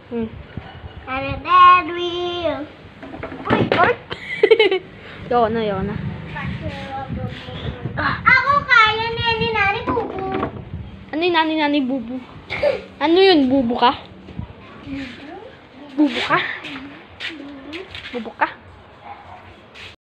And a dead wheel. Uy! Yoko na. Ako kaya ni Nani Bubu. Ano yung nani bubu? Ano yun? Bubu ka? Bubu ka? Bubu ka?